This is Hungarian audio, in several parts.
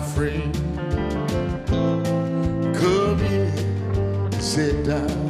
friend. Come here, sit down.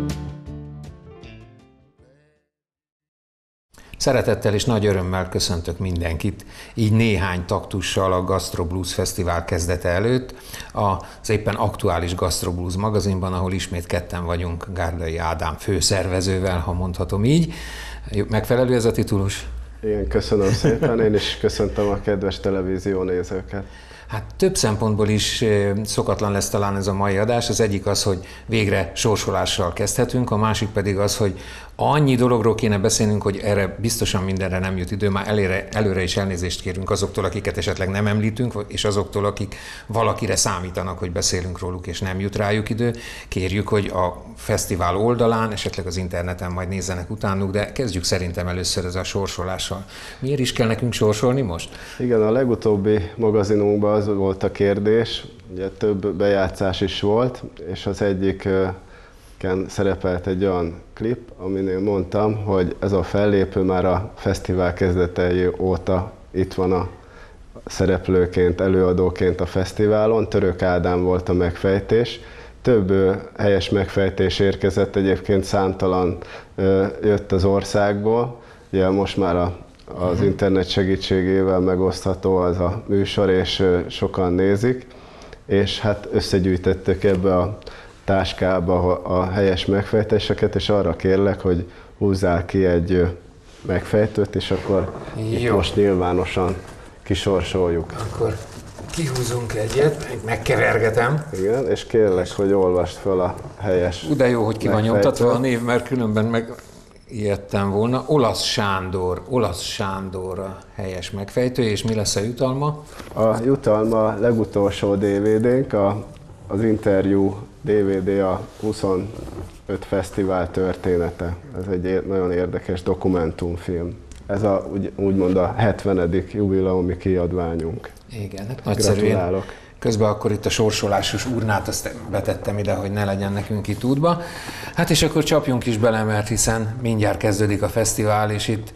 Szeretettel és nagy örömmel köszöntök mindenkit, így néhány taktussal a Gastro Blues Fesztivál kezdete előtt, az éppen aktuális Gastro Blues magazinban, ahol ismét ketten vagyunk Gárdai Ádám főszervezővel, ha mondhatom így. Megfelelő ez a titulus? Igen, köszönöm szépen, én is köszöntöm a kedves televíziónézőket. Hát több szempontból is szokatlan lesz talán ez a mai adás. Az egyik az, hogy végre sorsolással kezdhetünk, a másik pedig az, hogy annyi dologról kéne beszélnünk, hogy erre biztosan mindenre nem jut idő, már előre is elnézést kérünk azoktól, akiket esetleg nem említünk, és azoktól, akik valakire számítanak, hogy beszélünk róluk, és nem jut rájuk idő. Kérjük, hogy a fesztivál oldalán, esetleg az interneten majd nézzenek utánuk, de kezdjük szerintem először ez a sorsolással. Miért is kell nekünk sorsolni most? Igen, a legutóbbi magazinunkban az volt a kérdés, ugye több bejátszás is volt, és az egyiken szerepelt egy olyan klip, aminél mondtam, hogy ez a fellépő már a fesztivál kezdetei óta itt van a szereplőként, előadóként a fesztiválon. Török Ádám volt a megfejtés. Több helyes megfejtés érkezett, egyébként számtalan jött az országból. Ugye most már az internet segítségével megosztható az a műsor, és sokan nézik, és hát összegyűjtettük ebbe a táskába a helyes megfejtéseket, és arra kérlek, hogy húzzál ki egy megfejtőt, és akkor itt most nyilvánosan kisorsoljuk. Akkor kihúzunk egyet, megkevergetem. Igen, és kérlek, hogy olvasd fel a helyes De jó, hogy ki van nyomtatva a név, mert különben megijedtem volna. Olasz Sándor a helyes megfejtő, és mi lesz a jutalma? A jutalma legutolsó DVD-nk, az interjú DVD a 25 fesztivál története. Ez egy nagyon érdekes dokumentumfilm. Ez úgymond a 70. jubileumi kiadványunk. Igen, hát nagyszerűen. Gratulálok. Közben akkor itt a sorsolásos urnát azt betettem ide, hogy ne legyen nekünk itt útba. Hát és akkor csapjunk is bele, mert hiszen mindjárt kezdődik a fesztivál, és itt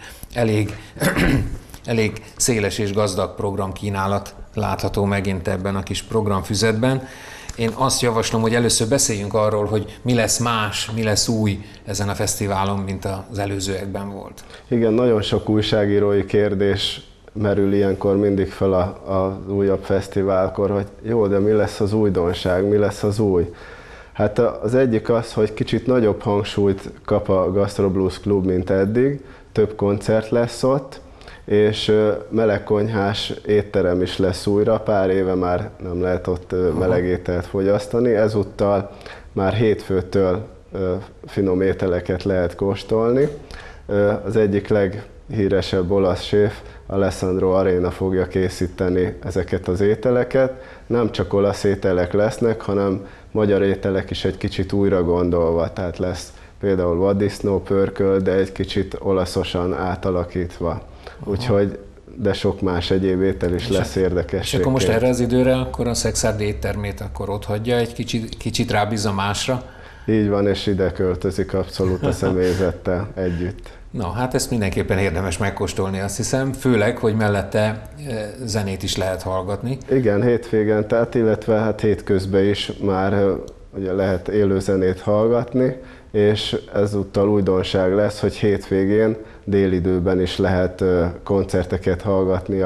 elég széles és gazdag programkínálat látható megint ebben a kis programfüzetben. Én azt javaslom, hogy először beszéljünk arról, hogy mi lesz más, mi lesz új ezen a fesztiválon, mint az előzőekben volt. Igen, nagyon sok újságírói kérdés merül ilyenkor mindig fel az újabb fesztiválkor, hogy jó, de mi lesz az újdonság, mi lesz az új? Hát az egyik az, hogy kicsit nagyobb hangsúlyt kap a Gastro Blues Klub, mint eddig, több koncert lesz ott, és melegkonyhás étterem is lesz újra, pár éve már nem lehet ott meleg ételt fogyasztani, ezúttal már hétfőtől finom ételeket lehet kóstolni. Az egyik leghíresebb olasz séf, Alessandro Arena fogja készíteni ezeket az ételeket. Nem csak olasz ételek lesznek, hanem magyar ételek is egy kicsit újra gondolva, tehát lesz például vaddisznó pörköl, de egy kicsit olaszosan átalakítva. Úgyhogy, de sok más egyéb étel is lesz érdekes. És akkor most erre az időre akkor a Szexárdi éttermét akkor ott hagyja, egy kicsit rábízza másra? Így van, és ide költözik abszolút a személyzettel együtt. Na, hát ezt mindenképpen érdemes megkóstolni, azt hiszem, főleg, hogy mellette zenét is lehet hallgatni. Igen, hétvégen, tehát illetve hát hétközben is már ugye lehet élő zenét hallgatni, és ezúttal újdonság lesz, hogy hétvégén délidőben is lehet koncerteket hallgatni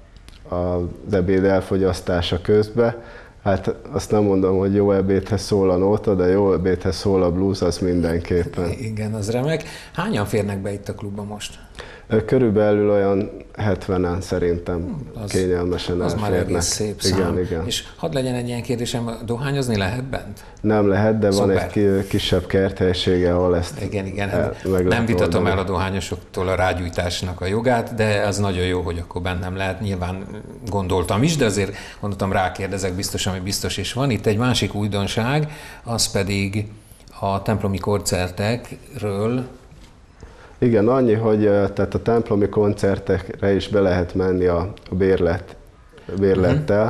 az ebéd elfogyasztása közben. Hát azt nem mondom, hogy jó ebédhez szól a nóta, de jó ebédhez szól a blues, az mindenképpen. Igen, az remek. Hányan férnek be itt a klubba most? Körülbelül olyan 70-en szerintem kényelmesen az elférnek. Az már egész szép szám. Igen. És hadd legyen egy ilyen kérdésem, dohányozni lehet bent? Nem lehet, de van egy kisebb kerthelyisége, ahol ezt Igen. Nem vitatom el a dohányosoktól a rágyújtásnak a jogát, de az nagyon jó, hogy akkor bent nem lehet. Nyilván gondoltam is, de azért gondoltam, rákérdezek biztos, ami biztos is van. Itt egy másik újdonság, az pedig a templomi koncertekről. Igen, annyi, hogy tehát a templomi koncertekre is be lehet menni a bérlettel.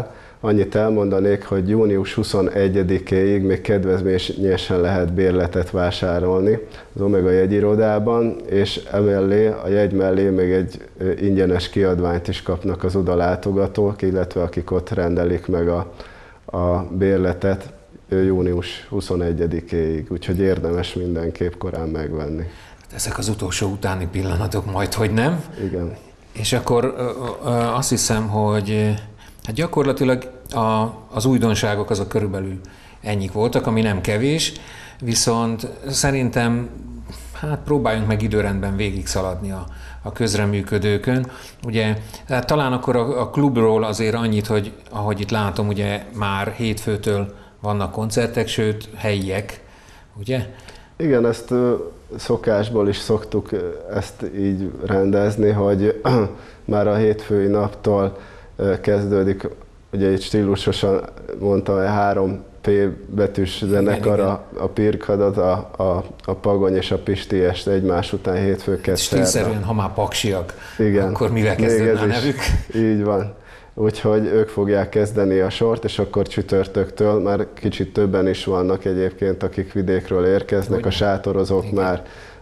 Annyit elmondanék, hogy június 21-éig még kedvezményesen lehet bérletet vásárolni az Omega jegyirodában, és emellé, a jegy mellé még egy ingyenes kiadványt is kapnak az oda látogatók, illetve akik ott rendelik meg a bérletet június 21-éig, úgyhogy érdemes mindenképp korán megvenni. Ezek az utolsó utáni pillanatok majd, hogy nem? Igen. És akkor azt hiszem, hogy hát gyakorlatilag az újdonságok azok körülbelül ennyik voltak, ami nem kevés, viszont szerintem hát próbáljunk meg időrendben végig szaladni a közreműködőkön. Ugye, hát talán akkor a klubról azért annyit, hogy ahogy itt látom, ugye már hétfőtől vannak koncertek, sőt helyiek, ugye? Igen, ezt szokásból is szoktuk ezt így rendezni, hogy már a hétfői naptól kezdődik, ugye itt stílusosan mondtam, hogy 3P betűs zenekar, a Pirkadat, a Pagony és a Pisti este egymás után hétfőket. Stílszerűen, ha már paksiak, igen, akkor mivel kezdődne a nevük? Így van. Úgyhogy ők fogják kezdeni a sort, és akkor csütörtöktől már kicsit többen is vannak egyébként, akik vidékről érkeznek, Hogy? A sátorozók igen. Már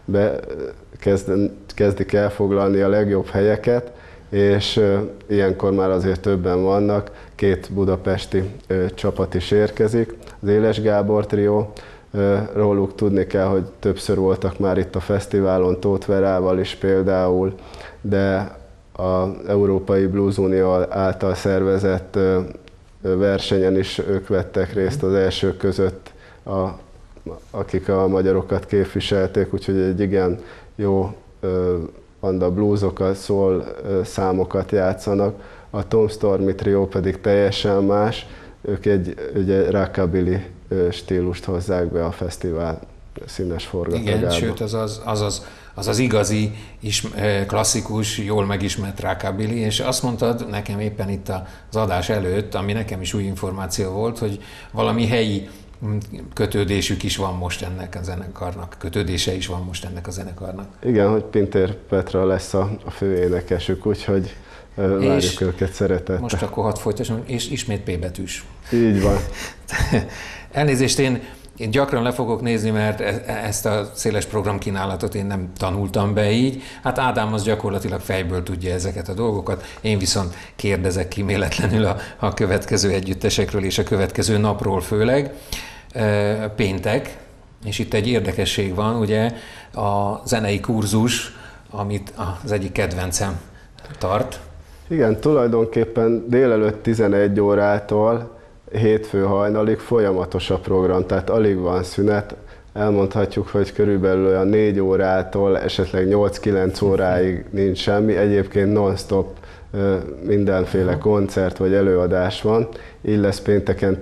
kezdik elfoglalni a legjobb helyeket, és ilyenkor már azért többen vannak, 2 budapesti csapat is érkezik. Az Éles Gábor trió, róluk tudni kell, hogy többször voltak már itt a fesztiválon, Tóth Verával is például, de az Európai Blues Unió által szervezett versenyen is ők vettek részt az elsők között, akik a magyarokat képviselték, úgyhogy egy igen jó banda bluesokat, szól számokat játszanak. A Tom Stormy Trio pedig teljesen más, ők egy rockabilly stílust hozzák be a fesztivál színes forgatagába. Igen, sőt az igazi, klasszikus, jól megismert rockabilly, és azt mondtad nekem éppen itt az adás előtt, ami nekem is új információ volt, hogy valami helyi kötődésük is van most ennek a zenekarnak, kötődése is van most ennek a zenekarnak. Igen, hogy Pintér Petra lesz a főénekesük, úgyhogy várjuk őket szeretettel. Most akkor hadd folytassam, és ismét P betűs. Így van. Elnézést, én gyakran le fogok nézni, mert ezt a széles programkínálatot én nem tanultam be így. Hát Ádám az gyakorlatilag fejből tudja ezeket a dolgokat, én viszont kérdezek kíméletlenül a következő együttesekről és a következő napról főleg. Péntek, és itt egy érdekesség van, ugye a zenei kurzus, amit az egyik kedvencem tart. Igen, tulajdonképpen délelőtt 11 órától hétfő hajnalig folyamatos a program, tehát alig van szünet. Elmondhatjuk, hogy körülbelül olyan 4 órától, esetleg 8-9 óráig nincs semmi. Egyébként non-stop mindenféle koncert vagy előadás van. Így lesz pénteken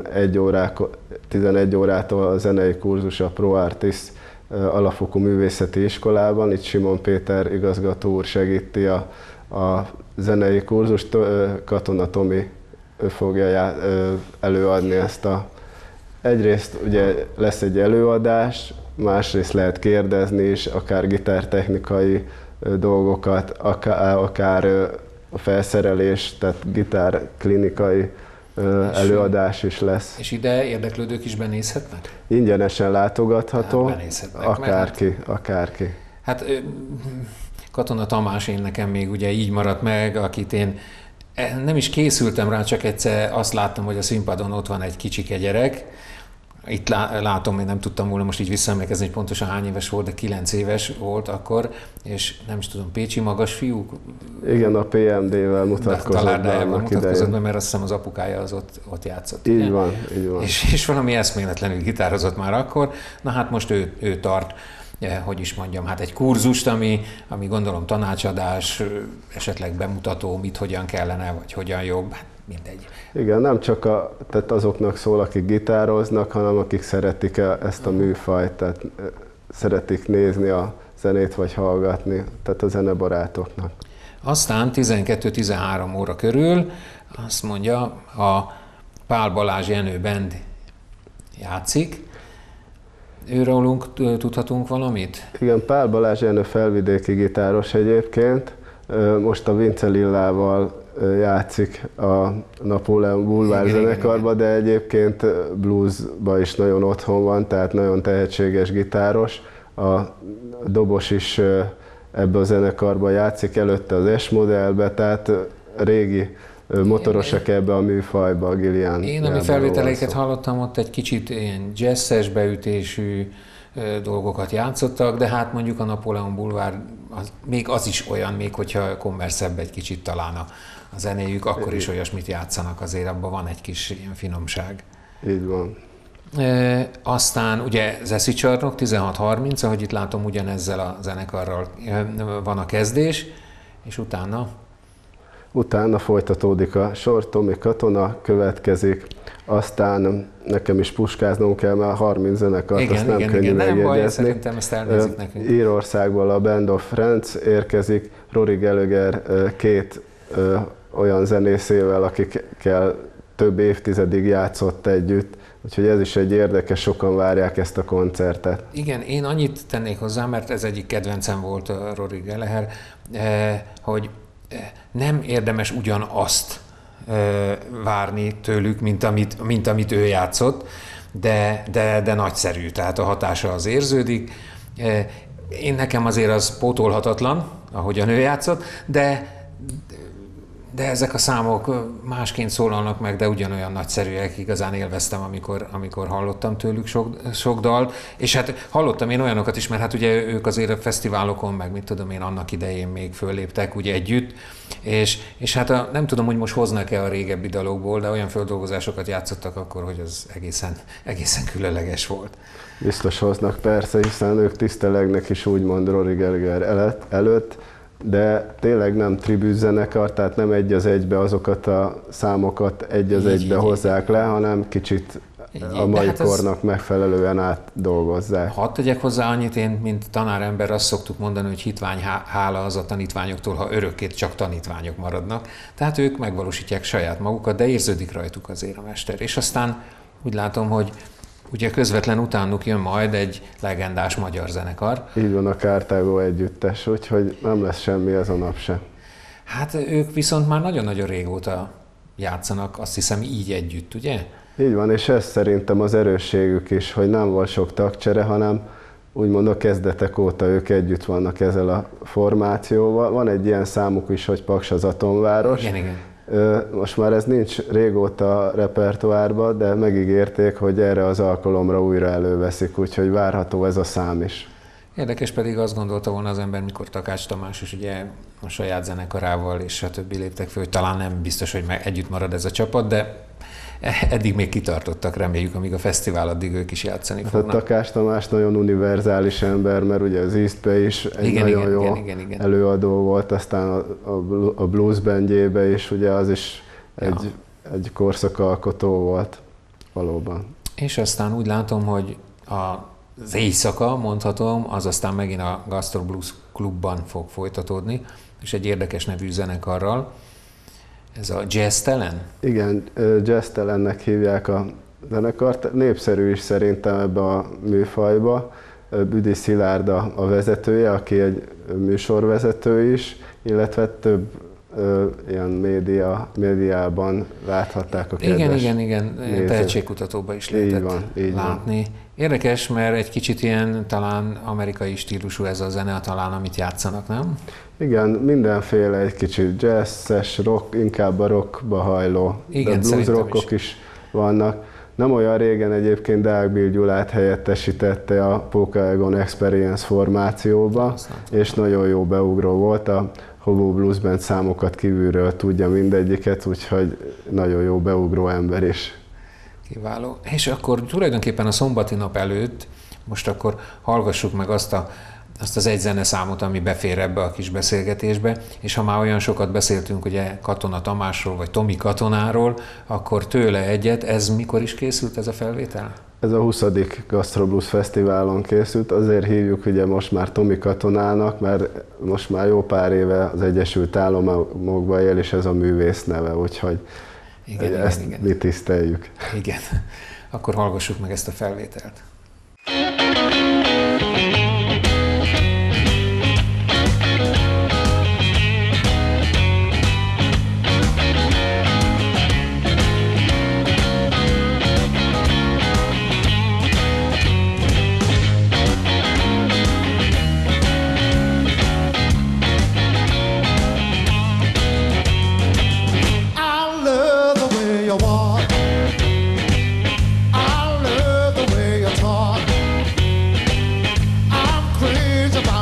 11 órától a zenei kurzus a Pro Artis alapfokú művészeti iskolában. Itt Simon Péter igazgató úr segíti a zenei kurzust, Katona Tomi fogja előadni ezt egyrészt ugye lesz egy előadás, másrészt lehet kérdezni is, akár gitártechnikai dolgokat, akár a felszerelés, tehát gitárklinikai előadás is lesz. És ide érdeklődők is benézhetnek? Ingyenesen látogatható, akárki. Akárki. Hát Katona Tamás én nekem még ugye így maradt meg, akit én nem is készültem rá, csak egyszer azt láttam, hogy a színpadon ott van egy kicsike gyerek. Itt látom, én nem tudtam volna most így visszaemlékezni, hogy pontosan hány éves volt, de 9 éves volt akkor, és nem is tudom, pécsi magas fiúk? Igen, a PMD-vel mutatkozott be, mert azt hiszem az apukája az ott játszott. Így van. És valami eszméletlenül gitározott már akkor. Na hát most ő tart, hogy is mondjam, hát egy kurzust, ami gondolom tanácsadás, esetleg bemutató, mit hogyan kellene, vagy hogyan jobb, hát mindegy. Igen, nem csak tehát azoknak szól, akik gitároznak, hanem akik szeretik ezt a műfajt, tehát szeretik nézni a zenét, vagy hallgatni, tehát a zenebarátoknak. Aztán 12-13 óra körül azt mondja, a Pál Balázs Jenő Band játszik. Őrólunk tudhatunk valamit? Igen, Pál Balázs Jenő felvidéki gitáros egyébként, Most a Vince Lillával játszik a Napóleon Boulevard zenekarba, de egyébként bluesba is nagyon otthon van, tehát nagyon tehetséges gitáros. A dobos is ebbe a zenekarba játszik, előtte az S-modellbe, tehát régi motorosak ebbe a műfajba, a Gillian. Én, ami felvételeiket hallottam, ott egy kicsit ilyen jazzes beütésű dolgokat játszottak, de hát mondjuk a Napóleon Boulevard, még az is olyan, még hogyha kommerszebb egy kicsit talán a zenéjük, akkor is olyasmit játszanak, azért abban van egy kis ilyen finomság. Így van. Aztán ugye Zeszi Csarnok, 16:30, ahogy itt látom, ugyanezzel a zenekarral van a kezdés, és utána? Utána folytatódik a sor, Tomi Katona következik, aztán nekem is puskáznom kell, mert 30 zenekart, azt nem könnyű megjegyezni. Nem baj, szerintem ezt elnézik nekünk. Írországból a Band of Friends érkezik, Rory Gallagher két olyan zenészével, akikkel több évtizedig játszott együtt, úgyhogy ez is egy érdekes, sokan várják ezt a koncertet. Igen, én annyit tennék hozzá, mert ez egyik kedvencem volt a Rory Gallagher, hogy nem érdemes ugyanazt várni tőlük, mint amit ő játszott, de nagyszerű, tehát a hatása az érződik. Nekem azért az pótolhatatlan, ahogyan ő játszott, de ezek a számok másként szólalnak meg, de ugyanolyan nagyszerűek, igazán élveztem, amikor hallottam tőlük sok dalt, és hát hallottam én olyanokat is, mert hát ugye ők azért a fesztiválokon, meg mit tudom én, annak idején még fölléptek ugye együtt, és hát nem tudom, hogy most hoznak-e a régebbi dalokból, de olyan földolgozásokat játszottak akkor, hogy az egészen különleges volt. Biztos hoznak, persze, hiszen ők tisztelegnek is úgymond Rory Gallagher előtt, de tényleg nem tribűzenekar, tehát nem egy az egybe azokat a számokat egy az egybe hozzák le, hanem kicsit a mai kornak megfelelően átdolgozzák. Hadd tegyek hozzá annyit, én, mint tanárember, azt szoktuk mondani, hogy hitvány hála az a tanítványoktól, ha örökké csak tanítványok maradnak. Tehát ők megvalósítják saját magukat, de érződik rajtuk azért a mester. És aztán úgy látom, hogy ugye közvetlen utánuk jön majd egy legendás magyar zenekar. Így van, a Cartago együttes, úgyhogy nem lesz semmi ez a nap se. Hát ők viszont már nagyon-nagyon régóta játszanak, azt hiszem így együtt, ugye? Így van, és ez szerintem az erősségük is, hogy nem volt sok tagcsere, hanem úgymond a kezdetek óta ők együtt vannak ezzel a formációval. Van egy ilyen számuk is, hogy Paks az Atomváros. Igen. Most már ez nincs régóta a repertoárban, de megígérték, hogy erre az alkalomra újra előveszik, úgyhogy várható ez a szám is. Érdekes, pedig azt gondolta volna az ember, mikor Takács Tamás is ugye a saját zenekarával és a többi léptek fel, hogy talán nem biztos, hogy együtt marad ez a csapat, de eddig még kitartottak, reméljük, amíg a fesztivál, addig ők is játszani fognak. A Takács Tamás nagyon univerzális ember, mert ugye az Eastbe is egy nagyon jó előadó volt, aztán a Blues bandjébe is, ugye az is egy korszakalkotó volt valóban. És aztán úgy látom, hogy az éjszaka, mondhatom, az aztán megint a Gastro Blues Klubban fog folytatódni, és egy érdekes nevű zenekarral. Ez a Jazztelen? Igen, Jazztelennek hívják a zenekart. Népszerű is szerintem ebbe a műfajba. Büdi Szilárd a vezetője, aki egy műsorvezető is, illetve több ilyen médiában láthatták a kedves Igen, tehetségkutatóban is lehetett látni. Van. Érdekes, mert egy kicsit ilyen talán amerikai stílusú ez a zene, talán amit játszanak, nem? Igen, mindenféle, egy kicsit jazzes, rock, inkább a rockba hajló, de blues rockok is vannak. Nem olyan régen egyébként Deák Bill Gyulát helyettesítette a Póka Egon Experience formációba, és nagyon jó beugró volt. A Hobo Blues Band számokat kívülről tudja mindegyiket, úgyhogy nagyon jó beugró ember is. Kiváló. És akkor tulajdonképpen a szombati nap előtt most akkor hallgassuk meg azt az egy zeneszámot, ami befér ebbe a kis beszélgetésbe, és ha már olyan sokat beszéltünk ugye Katona Tamásról, vagy Tomi Katonáról, akkor tőle egyet. Ez mikor is készült ez a felvétel? Ez a 20. Gastro Blues Fesztiválon készült, azért hívjuk ugye most már Tomi Katonának, mert most már jó pár éve az Egyesült Államokban él, és ez a művész neve, úgyhogy ezt mi tiszteljük. Igen, akkor hallgassuk meg ezt a felvételt.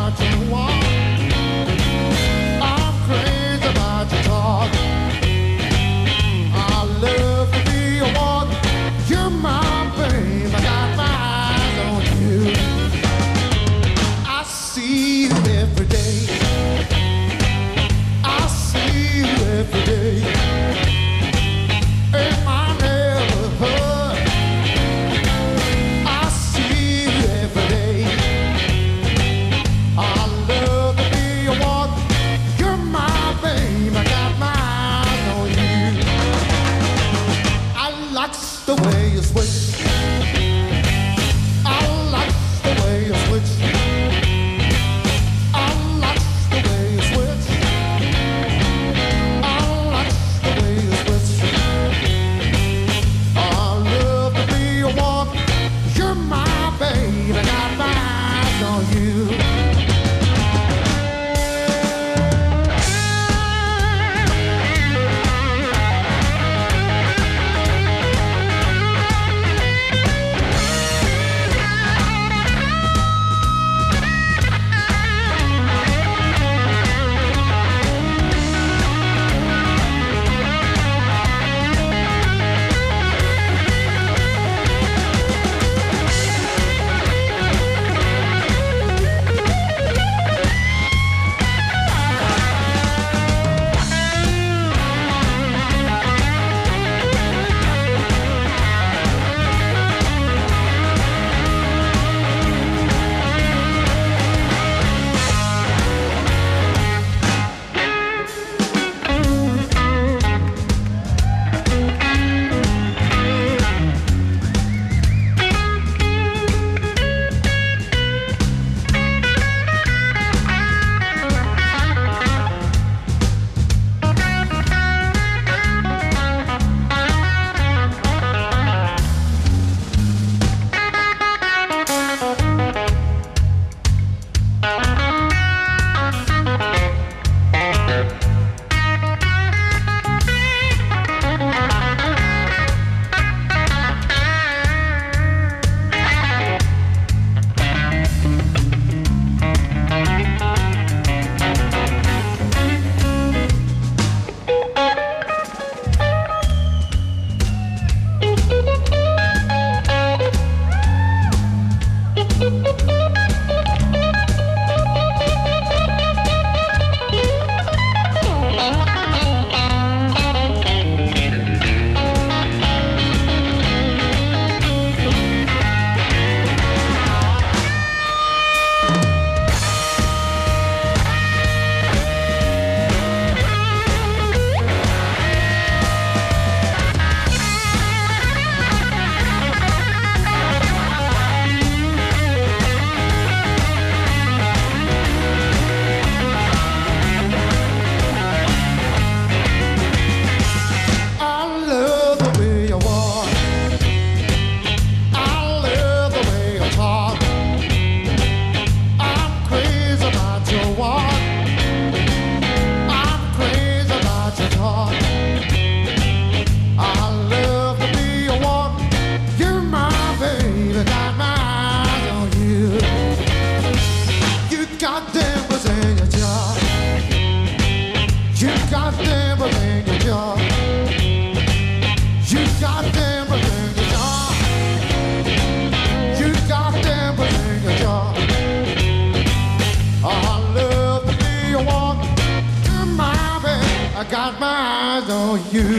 about your walk. I'm crazy about your talk. I love to be a walk. You're my babe. I got my eyes on you. I see you every day. I see you every day. In my neighborhood, I see you every day. I love to be a walk. You're my babe. I got my eyes on you. I like the way you switch. I like the way you switch. I like the way you switch. I like the way you switch. I love to be a walk. You're my babe. I got my eyes on you. Got my eyes on you.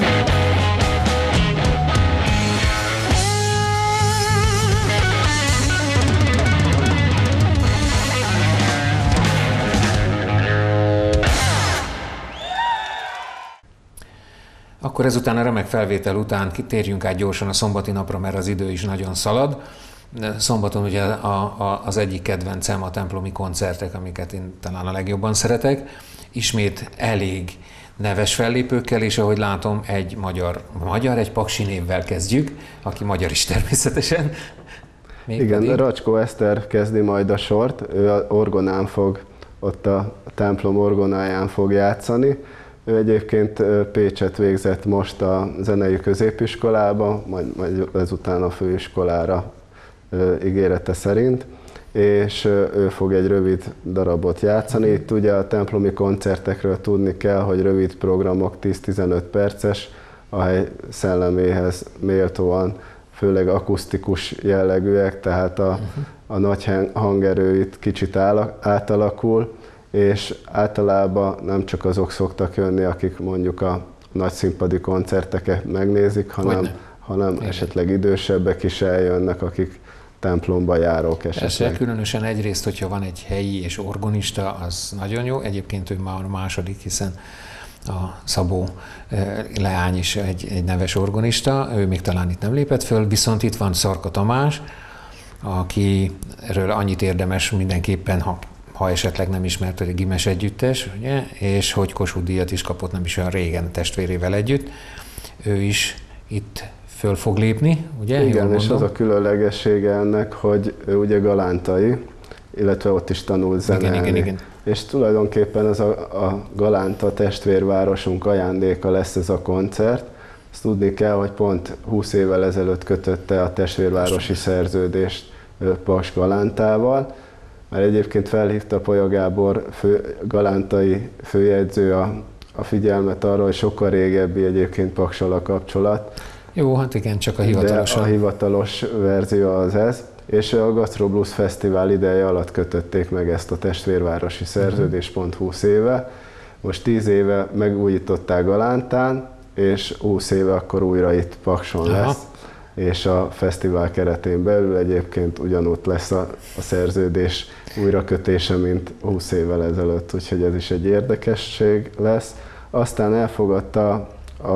Akkor ezután a remek felvétel után kitérjünk át gyorsan a szombati napra, mert az idő is nagyon szalad. Szombaton ugye az egyik kedvencem a templomi koncertek, amiket én talán a legjobban szeretek. Ismét elég neves fellépőkkel, és ahogy látom, egy magyar, egy paksi névvel kezdjük, aki magyar is természetesen. Igen, Racskó Eszter kezdi majd a sort, ő az orgonán fog, ott a templom orgonáján fog játszani. Ő egyébként Pécset végzett most a zenei középiskolába, majd ezután a főiskolára ígérete szerint, és ő fog egy rövid darabot játszani. Itt ugye a templomi koncertekről tudni kell, hogy rövid programok, 10-15 perces, a hely szelleméhez méltóan, főleg akusztikus jellegűek, tehát a nagy hangerő itt kicsit átalakul, és általában nem csak azok szoktak jönni, akik mondjuk a nagy színpadi koncerteket megnézik, hanem esetleg idősebbek is eljönnek, akik templomba járók esetleg. Persze, különösen egyrészt, hogyha van egy helyi és organista, az nagyon jó. Egyébként ő már a második, hiszen a Szabó leány is egy neves organista, ő még talán itt nem lépett föl, viszont itt van Szarka Tamás, akiről annyit érdemes mindenképpen, ha esetleg nem ismert, hogy a Gimes együttes, ugye? És hogy Kossuth díjat is kapott nem is olyan régen testvérével együtt. Ő is itt föl fog lépni, ugye? Igen, és az a különlegessége ennek, hogy ő ugye galántai, illetve ott is tanult zenélni. Igen. És tulajdonképpen ez a Galánta testvérvárosunk ajándéka lesz ez a koncert. Azt tudni kell, hogy pont 20 évvel ezelőtt kötötte a testvérvárosi szerződést Paks Galántával, mert egyébként felhívta Polya Gábor galántai főjegyző a figyelmet arra, hogy sokkal régebbi egyébként Paksal a kapcsolat. Jó, hát igen, csak a hivatalos. De a hivatalos verzió az ez. És a Gastro Blues Fesztivál ideje alatt kötötték meg ezt a testvérvárosi szerződést pont 20 éve. Most 10 éve megújították Galántán, és 20 éve akkor újra itt Pakson lesz. És a fesztivál keretén belül egyébként ugyanott lesz a szerződés újrakötése, mint 20 évvel ezelőtt, úgyhogy ez is egy érdekesség lesz. Aztán elfogadta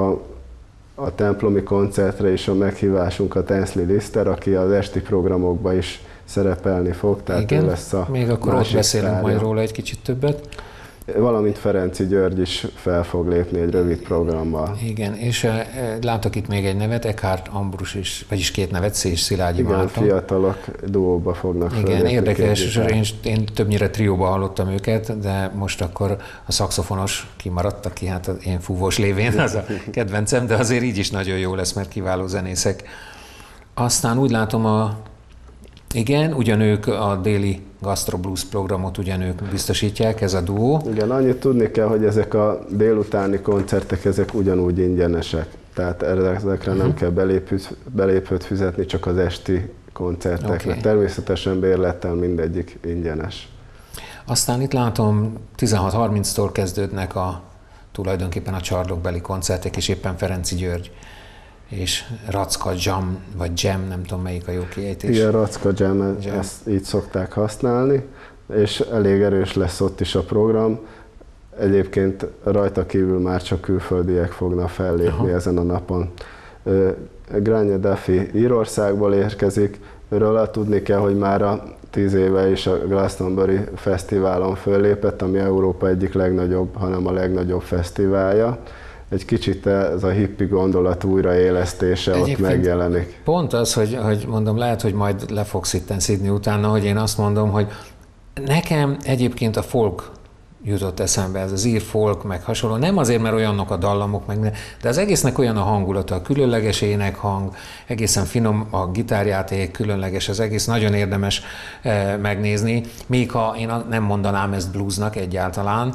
a templomi koncertre is a meghívásunkat Enszli Liszter, aki az esti programokban is szerepelni fog, tehát igen, ő lesz a még akkor ott beszélünk majd róla egy kicsit többet. Valamint Ferenczy György is fel fog lépni egy rövid programmal. Igen, és látok itt még egy nevet, Eckhart Ambrus is, vagyis két nevet, Szés Szilágyi Márton. Márton. fiatalok duóba fognak fellépni. Igen, érdekes, én többnyire trióba hallottam őket, de most akkor a szaxofonos kimaradt, aki hát én fúvós lévén az a kedvencem, de azért így is nagyon jó lesz, mert kiváló zenészek. Aztán úgy látom igen, ugyanők a déli Gastro Blues programot ugyanők biztosítják, ez a duó. Igen, annyit tudni kell, hogy ezek a délutáni koncertek, ezek ugyanúgy ingyenesek. Tehát ezekre nem kell belépőt fizetni, csak az esti koncertekre. Okay. Természetesen bérlettel mindegyik ingyenes. Aztán itt látom, 16:30-tól kezdődnek tulajdonképpen a csarnokbeli koncertek, és éppen Ferenczy György és Racka Jam, vagy Jam, nem tudom melyik a jó kiejtés. Igen, Racka Jam, ezt így szokták használni, és elég erős lesz ott is a program. Egyébként rajta kívül már csak külföldiek fognak fellépni ezen a napon. Grania Duffy Írországból érkezik, őről tudni kell, hogy már a 10 éve is a Glastonbury Fesztiválon föllépett, ami Európa egyik legnagyobb, hanem a legnagyobb fesztiválja. Egy kicsit ez a hippi gondolat újraélesztése egyébként ott megjelenik. Pont az, hogy mondom, lehet, hogy majd le fogsz itten szidni utána, hogy én azt mondom, hogy nekem egyébként a folk jutott eszembe, ez az ír folk, meg hasonló. Nem azért, mert olyanok a dallamok, de az egésznek olyan a hangulata, a különleges énekhang, egészen finom a gitárjáték, különleges, az egész nagyon érdemes megnézni, még ha én nem mondanám ezt bluesnak egyáltalán,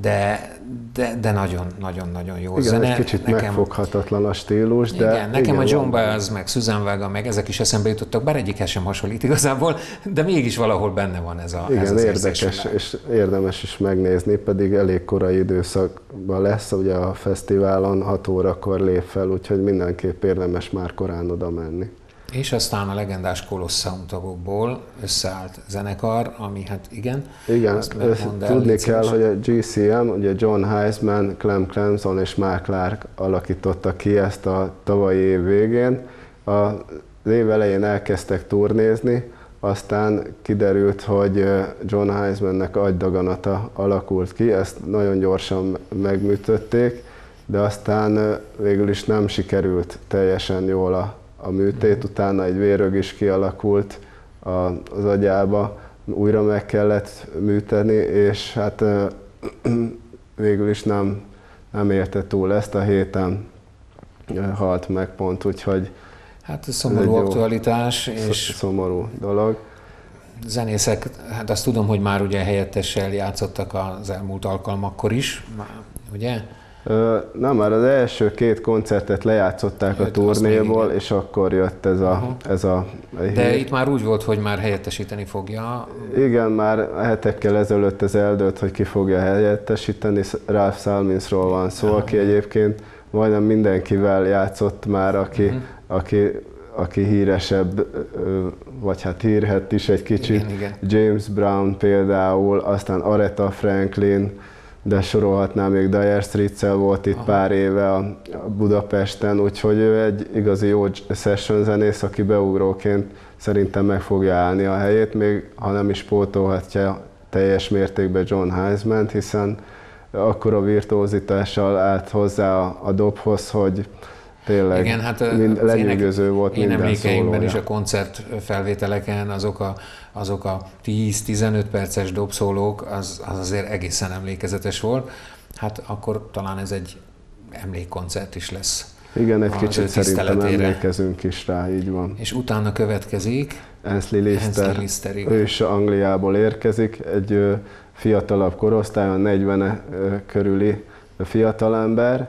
de nagyon-nagyon jó igen, zene. egy kicsit megfoghatatlan a stílus, de... Igen, nekem a John Baez, meg Susan Vega, meg ezek is eszembe jutottak, bár egyikhez sem hasonlít igazából, de mégis valahol benne van ez a... Igen, ez az érdekes, és érdemes is megnézni, pedig elég korai időszakban lesz, ugye a fesztiválon 6 órakor lép fel, úgyhogy mindenképp érdemes már korán oda menni. És aztán a legendás Colosseum tagokból összeállt zenekar, ami hát igen. Igen, tudni kell, hogy a GCM, ugye John Heisman, Clem Clemson és Mark Clark alakította ki ezt a tavalyi év végén. Az év elején elkezdtek turnézni, aztán kiderült, hogy John Heismannek agydaganata alakult ki, ezt nagyon gyorsan megműtötték, de aztán végül is nem sikerült teljesen jól a műtét, utána egy vérrög is kialakult az agyába, újra meg kellett műteni, és hát végül is nem élte túl ezt, a héten halt meg pont, úgyhogy hát szomorú aktualitás. És szomorú dolog. zenészek, hát azt tudom, hogy már ugye helyettessel játszottak az elmúlt alkalmakkor is, ugye? Nem, már az első 2 koncertet lejátszották a turnéból, és akkor jött ez a De hír. itt már úgy volt, hogy már helyettesíteni fogja. Igen, már hetekkel ezelőtt ez eldőlt, hogy ki fogja helyettesíteni. Ralph Salminsról van szó, aki egyébként majdnem mindenkivel játszott már, aki híresebb, vagy hát hírhett is egy kicsit. Igen. James Brown például, aztán Aretha Franklin, de sorolhatnám, még Dire Straits-el volt itt pár éve a Budapesten, úgyhogy ő egy igazi jó session zenész, aki beugróként szerintem meg fogja állni a helyét, még ha nem is pótolhatja teljes mértékben John Highsmant, hiszen akkora virtuózitással állt hozzá a dobhoz, hogy tényleg igen, hát lenyűgöző volt minden szólója. Én emlékeimben is a koncert felvételeken azok a 10-15 perces dobszólók, az azért egészen emlékezetes volt. Hát akkor talán ez egy emlékkoncert is lesz. Igen, egy kicsit szerintem emlékezünk is rá, így van. És utána következik Ainsley Lister, ő is Angliából érkezik, egy fiatalabb korosztályon, 40 körüli fiatalember.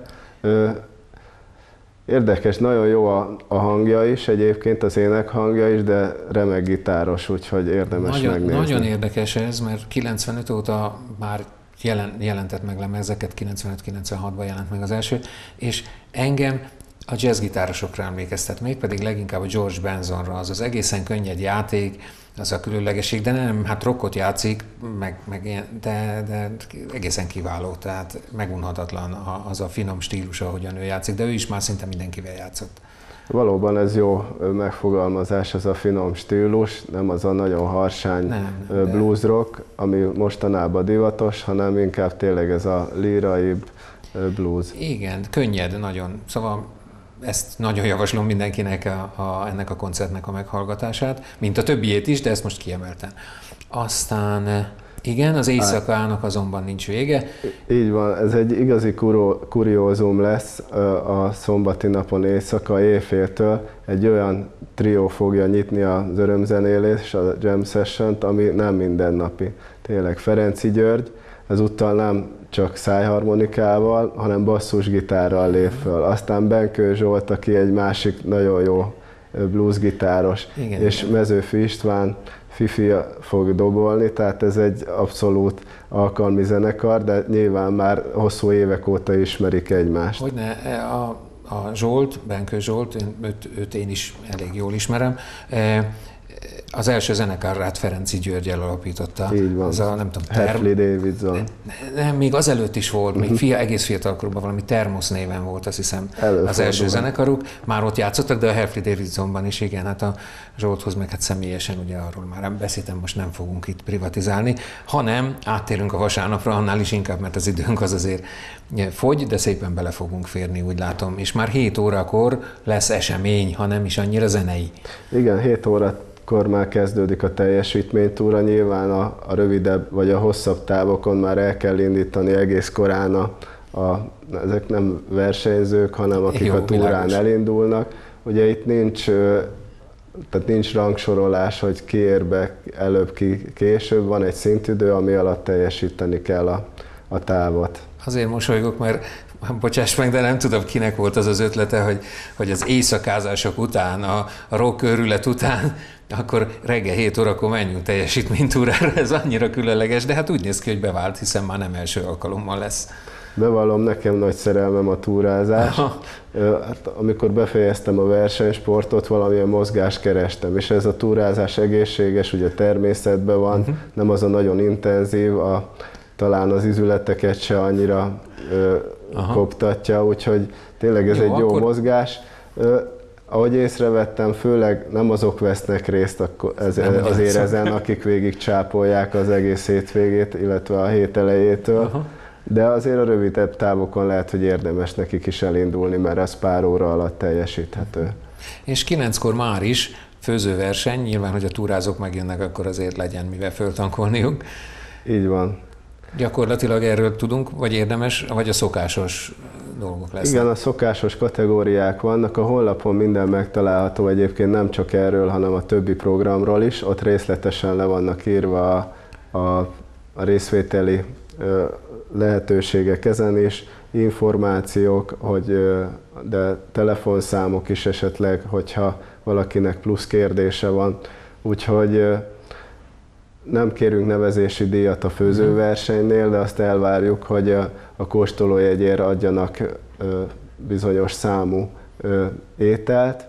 Érdekes, nagyon jó a hangja is, egyébként az ének hangja is, de remek gitáros, úgyhogy érdemes megnézni. Nagyon érdekes ez, mert 95 óta már jelentett meg lemezeket, 95-96-ban jelent meg az első, és engem a jazzgitárosokra emlékeztet, mégpedig leginkább a George Bensonra, az egészen könnyed játék, az a különlegesség, de nem, hát rockot játszik, meg ilyen, de egészen kiváló, tehát megunhatatlan az a finom stílus, ahogyan ő játszik, de ő is már szinte mindenkivel játszott. Valóban ez jó megfogalmazás, az a finom stílus, nem az a nagyon harsány blues rock, ami mostanában divatos, hanem inkább tényleg ez a líraibb blues. Igen, könnyed nagyon, szóval ezt nagyon javaslom mindenkinek ennek a koncertnek a meghallgatását, mint a többiét is, de ezt most kiemeltem. Aztán igen, az éjszakának azonban nincs vége. Így van, ez egy igazi kuriózum lesz a szombati napon éjszaka, éjféltől. Egy olyan trió fogja nyitni az örömzenélés, a Jam Session-t, ami nem mindennapi. Tényleg Ferenczy György, ezúttal nem csak szájharmonikával, hanem basszusgitárral lép föl. Aztán Benkő Zsolt, aki egy másik nagyon jó bluesgitáros, és Mezőfi István Fifi fog dobolni, tehát ez egy abszolút alkalmi zenekar, de nyilván már hosszú évek óta ismerik egymást. Hogyne, a Zsolt, Benkő Zsolt, őt én is elég jól ismerem, az első zenekarát Ferenczy Györgyel alapította. Így van. Ez a, nem tudom, Hartley Davidson. Nem, még azelőtt is volt, még egész fiatalkorban valami Termos néven volt, azt hiszem, az első zenekaruk. Már ott játszottak, de a Hartley Davidsonban is, igen, hát a Zsolthoz meg hát személyesen, ugye arról már beszéltem, most nem fogunk itt privatizálni, hanem áttérünk a vasárnapra, annál is inkább, mert az időnk az azért fogy, de szépen bele fogunk férni, úgy látom. És már 7 órakor lesz esemény, ha nem is annyira zenei. Igen, 7 órakor már kezdődik a teljesítménytúra, nyilván a rövidebb vagy a hosszabb távokon már el kell indítani egész korán ezek nem versenyzők, hanem akik a túrán elindulnak. Ugye itt nincs rangsorolás, hogy ki ér be előbb, ki később, van egy szintidő, ami alatt teljesíteni kell a távot. Azért mosolygok, mert bocsáss meg, de nem tudom, kinek volt az ötlete, hogy az éjszakázások után, a rock őrület után, akkor reggel 7 órakor menjünk teljesítménytúrára, ez annyira különleges, de hát úgy néz ki, hogy bevált, hiszen már nem első alkalommal lesz. Bevallom, nekem nagy szerelmem a túrázás. Hát, amikor befejeztem a versenysportot, valamilyen mozgást kerestem, és ez a túrázás egészséges, ugye természetben van, nem az a nagyon intenzív, talán az izületeket se annyira koptatja, úgyhogy tényleg ez egy jó mozgás. Ahogy észrevettem, főleg nem azok vesznek részt azért ezen, akik végig csápolják az egész hétvégét, illetve a hét elejétől, de azért a rövidebb távokon lehet, hogy érdemes nekik is elindulni, mert ez pár óra alatt teljesíthető. És 9-kor már is főzőverseny, nyilván, hogy a túrázók megjönnek, akkor azért legyen mivel föltankolniuk. Így van. Gyakorlatilag erről tudunk, vagy érdemes, vagy a szokásos dolgok lesznek. Igen, a szokásos kategóriák vannak, a honlapon minden megtalálható, egyébként nem csak erről, hanem a többi programról is, ott részletesen le vannak írva a részvételi lehetőségek ezen is, információk, de telefonszámok is esetleg, hogyha valakinek plusz kérdése van. Úgyhogy nem kérünk nevezési díjat a főzőversenynél, de azt elvárjuk, hogy a kóstolójegyért adjanak bizonyos számú ételt,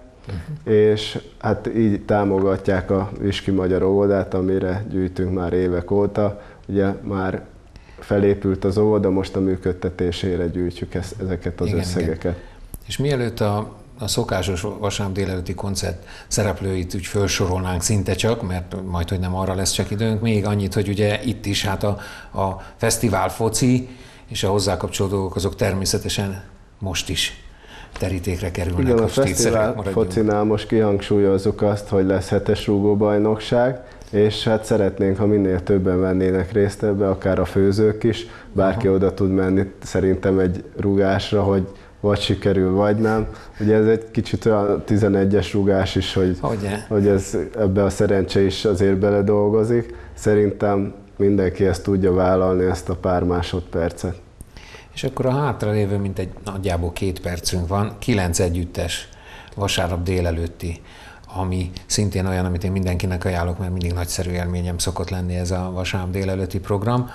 és hát így támogatják a Viski Magyar Óvodát, amire gyűjtünk már évek óta. Ugye már felépült az óvoda, most a működtetésére gyűjtjük ezeket az összegeket. Igen. És mielőtt a szokásos vasárnap délelőtti koncert szereplőit úgy felsorolnánk szinte csak, mert majd, hogy nem arra lesz csak időnk, még annyit, hogy ugye itt is hát a fesztivál foci és a hozzá kapcsolódó dolgok azok természetesen most is terítékre kerülnek. Igen, a fesztivál focinál most kihangsúlyozzuk azt, hogy lesz 7-es rúgóbajnokság, és hát szeretnénk, ha minél többen vennének részt ebbe, akár a főzők is, bárki oda tud menni szerintem egy rúgásra, hogy vagy sikerül, vagy nem. Ugye ez egy kicsit olyan 11-es rúgás is, hogy ez, ebbe a szerencse is azért beledolgozik. Szerintem mindenki ezt tudja vállalni, ezt a pár másodpercet. És akkor a hátralévő, mint egy nagyjából 2 percünk van, 9 együttes vasárnap délelőtti, ami szintén olyan, amit én mindenkinek ajánlok, mert mindig nagyszerű élményem szokott lenni ez a vasárnap délelőtti program.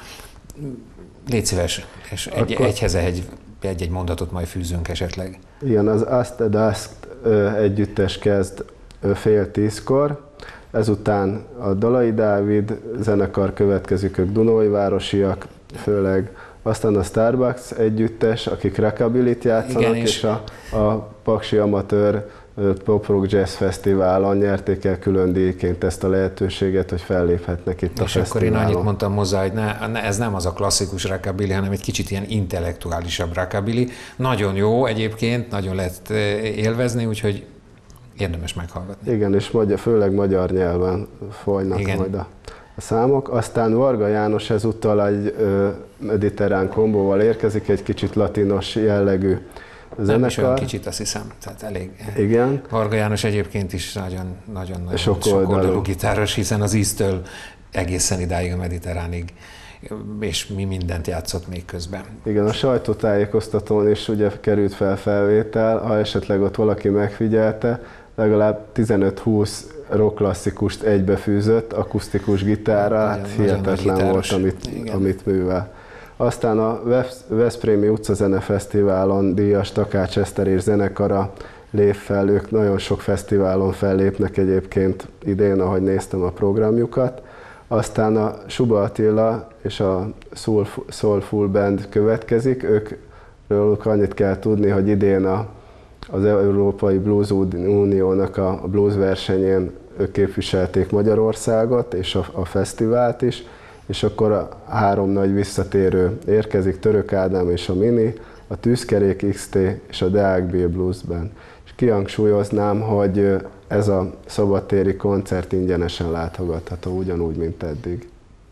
Légy szíves, és egyhez egy mondatot majd fűzünk esetleg. Igen, az Azt a Dusk együttes kezd 9:30-kor, ezután a Dalai Dávid zenekar következik, ők Dunói-városiak főleg, aztán a Starbucks együttes, akik rockabilit játszanak, igen, és a Paksi Amatőr Pop Rock Jazz Fesztiválon nyerték el külön díjként ezt a lehetőséget, hogy felléphetnek itt a fesztiválon. És akkor én annyit mondtam hozzá, hogy ez nem az a klasszikus rockabilly, hanem egy kicsit ilyen intellektuálisabb rockabilly. Nagyon jó egyébként, nagyon lehet élvezni, úgyhogy érdemes meghallgatni. Igen, és főleg magyar nyelven folynak, igen, majd a számok. Aztán Varga János ezúttal egy mediterrán kombóval érkezik, egy kicsit latinos jellegű zenekar. Nem is olyan kicsit, azt hiszem, tehát elég. Igen. Varga János egyébként is nagyon sokoldalú gitáros, hiszen az Íztől egészen idáig a mediterránig, és mi mindent játszott még közben. Igen, a sajtótájékoztatón is ugye került felvétel, ha esetleg ott valaki megfigyelte, legalább 15-20 rock klasszikust egybefűzött, akusztikus gitárral, hihetetlen volt, amit művel. Aztán a Veszprémi Utcazene Fesztiválon díjas Takács Eszter és zenekara lép fel, ők nagyon sok fesztiválon fellépnek egyébként idén, ahogy néztem a programjukat. Aztán a Suba Attila és a Soulful Band következik, őkről annyit kell tudni, hogy idén az Európai Blues Uniónak a blues versenyén ők képviselték Magyarországot és a fesztivált is, és akkor a 3 nagy visszatérő érkezik, Török Ádám és a Mini, a Tűzkerék XT és a Deák B Blues Band. És kihangsúlyoznám, hogy ez a szabadtéri koncert ingyenesen látogatható, ugyanúgy, mint eddig.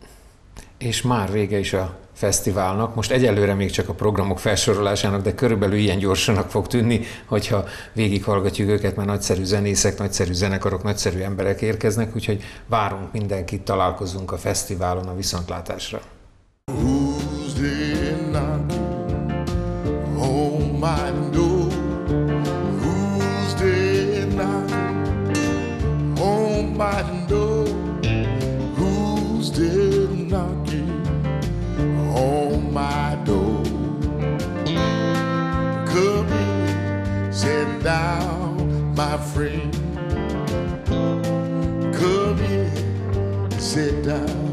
És már vége is a fesztiválnak. Most egyelőre még csak a programok felsorolásának, de körülbelül ilyen gyorsanak fog tűnni, hogyha végighallgatjuk őket, mert nagyszerű zenészek, nagyszerű zenekarok, nagyszerű emberek érkeznek, úgyhogy várunk mindenkit, találkozzunk a fesztiválon, a viszontlátásra. On my door, come in, sit down, my friend. Come in, sit down.